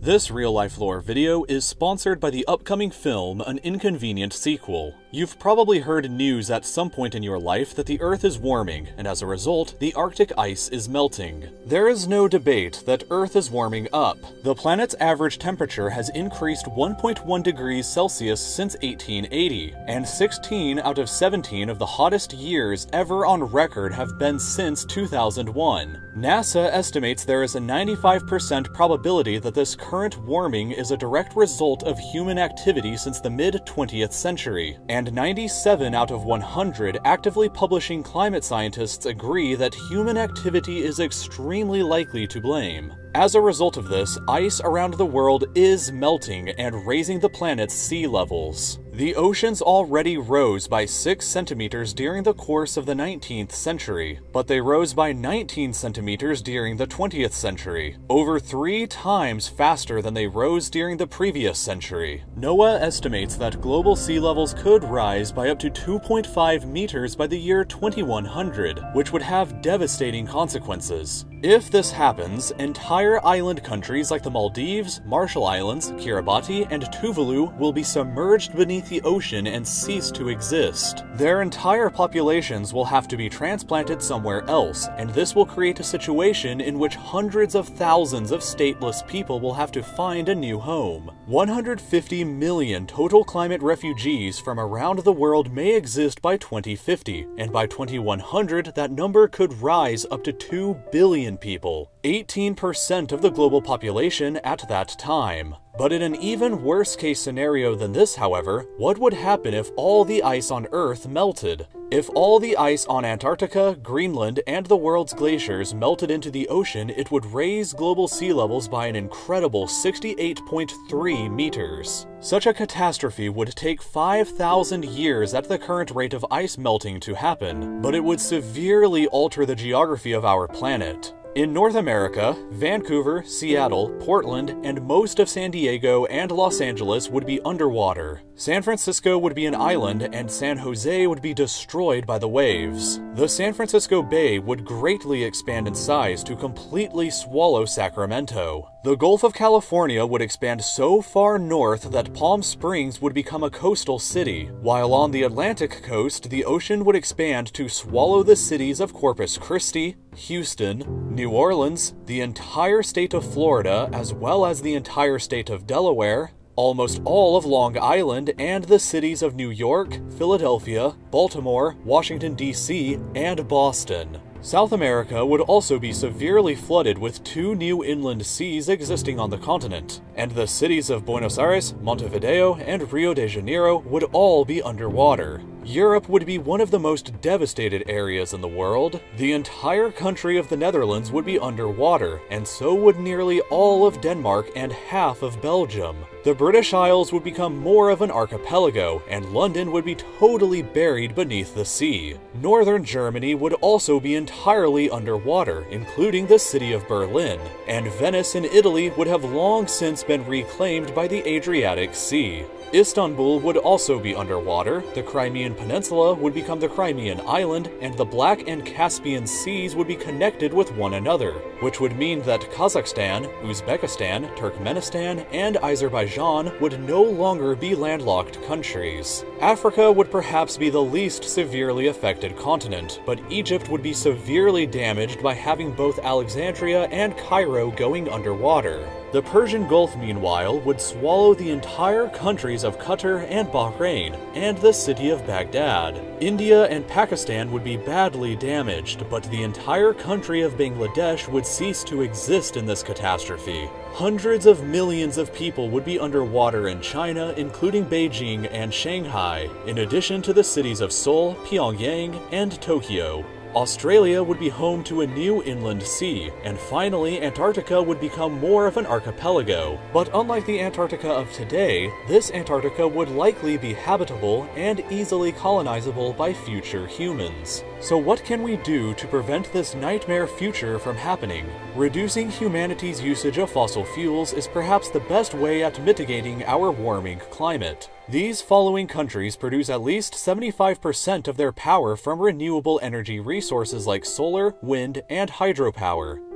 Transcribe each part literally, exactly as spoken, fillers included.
This real-life lore video is sponsored by the upcoming film An Inconvenient Sequel. You've probably heard news at some point in your life that the Earth is warming, and as a result, the Arctic ice is melting. There is no debate that Earth is warming up. The planet's average temperature has increased one point one degrees Celsius since eighteen eighty, and sixteen out of seventeen of the hottest years ever on record have been since two thousand one. NASA estimates there is a ninety-five percent probability that this current warming is a direct result of human activity since the mid twentieth century, and ninety-seven out of one hundred actively publishing climate scientists agree that human activity is extremely likely to blame. As a result of this, ice around the world is melting and raising the planet's sea levels. The oceans already rose by six centimeters during the course of the nineteenth century, but they rose by nineteen centimeters during the twentieth century, over three times faster than they rose during the previous century. NOAA estimates that global sea levels could rise by up to two point five meters by the year twenty-one hundred, which would have devastating consequences. If this happens, entire island countries like the Maldives, Marshall Islands, Kiribati, and Tuvalu will be submerged beneath the ocean and cease to exist. Their entire populations will have to be transplanted somewhere else, and this will create a situation in which hundreds of thousands of stateless people will have to find a new home. one hundred fifty million total climate refugees from around the world may exist by twenty fifty, and by twenty-one hundred that number could rise up to two billion people, eighteen percent of the global population at that time. But in an even worse case scenario than this, however, what would happen if all the ice on Earth melted? If all the ice on Antarctica, Greenland, and the world's glaciers melted into the ocean, it would raise global sea levels by an incredible sixty-eight point three meters. Such a catastrophe would take five thousand years at the current rate of ice melting to happen, but it would severely alter the geography of our planet. In North America, Vancouver, Seattle, Portland, and most of San Diego and Los Angeles would be underwater. San Francisco would be an island, and San Jose would be destroyed by the waves. The San Francisco Bay would greatly expand in size to completely swallow Sacramento. The Gulf of California would expand so far north that Palm Springs would become a coastal city, while on the Atlantic coast, the ocean would expand to swallow the cities of Corpus Christi, Houston, New Orleans, the entire state of Florida, as well as the entire state of Delaware, almost all of Long Island, and the cities of New York, Philadelphia, Baltimore, Washington, D C, and Boston. South America would also be severely flooded with two new inland seas existing on the continent, and the cities of Buenos Aires, Montevideo, and Rio de Janeiro would all be underwater. Europe would be one of the most devastated areas in the world. The entire country of the Netherlands would be underwater, and so would nearly all of Denmark and half of Belgium. The British Isles would become more of an archipelago, and London would be totally buried beneath the sea. Northern Germany would also be entirely underwater, including the city of Berlin, and Venice in Italy would have long since been reclaimed by the Adriatic Sea. Istanbul would also be underwater, the Crimean Peninsula would become the Crimean Island, and the Black and Caspian Seas would be connected with one another, which would mean that Kazakhstan, Uzbekistan, Turkmenistan, and Azerbaijan would no longer be landlocked countries. Africa would perhaps be the least severely affected continent, but Egypt would be severely damaged by having both Alexandria and Cairo going underwater. The Persian Gulf, meanwhile, would swallow the entire countries of Qatar and Bahrain, and the city of Baghdad. India and Pakistan would be badly damaged, but the entire country of Bangladesh would cease to exist in this catastrophe. Hundreds of millions of people would be underwater in China, including Beijing and Shanghai, in addition to the cities of Seoul, Pyongyang, and Tokyo. Australia would be home to a new inland sea, and finally Antarctica would become more of an archipelago. But unlike the Antarctica of today, this Antarctica would likely be habitable and easily colonizable by future humans. So what can we do to prevent this nightmare future from happening? Reducing humanity's usage of fossil fuels is perhaps the best way at mitigating our warming climate. These following countries produce at least seventy-five percent of their power from renewable energy resources like solar, wind, and hydropower.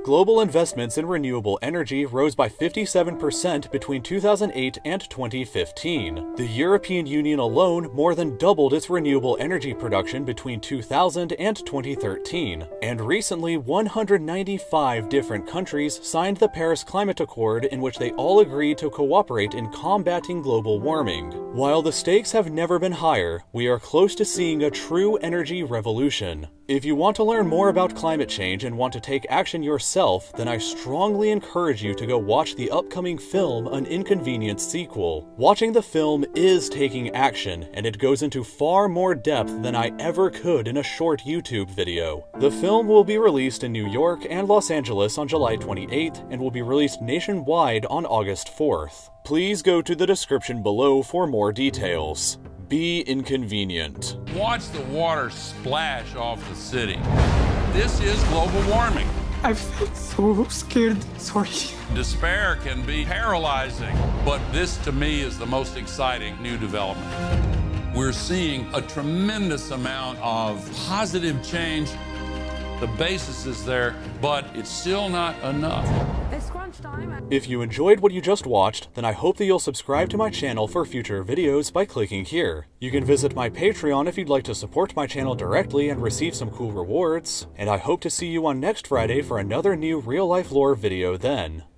Global investments in renewable energy rose by fifty-seven percent between two thousand eight and twenty fifteen. The European Union alone more than doubled its renewable energy production between two thousand and twenty thirteen. And recently, one hundred ninety-five different countries signed the Paris Climate Accord, in which they all agreed to cooperate in combating global warming. While the stakes have never been higher, we are close to seeing a true energy revolution. If you want to learn more about climate change and want to take action yourself, then I strongly encourage you to go watch the upcoming film An Inconvenient Sequel. Watching the film is taking action, and it goes into far more depth than I ever could in a short YouTube video. The film will be released in New York and Los Angeles on July twenty-eighth, and will be released nationwide on August fourth. Please go to the description below for more details. Be inconvenient. Watch the water splash off the city. This is global warming. I felt so scared. Sorry. Despair can be paralyzing, but this to me is the most exciting new development. We're seeing a tremendous amount of positive change. The basis is there, but it's still not enough. It's crunch time. If you enjoyed what you just watched, then I hope that you'll subscribe to my channel for future videos by clicking here. You can visit my Patreon if you'd like to support my channel directly and receive some cool rewards, and I hope to see you on next Friday for another new real-life lore video then.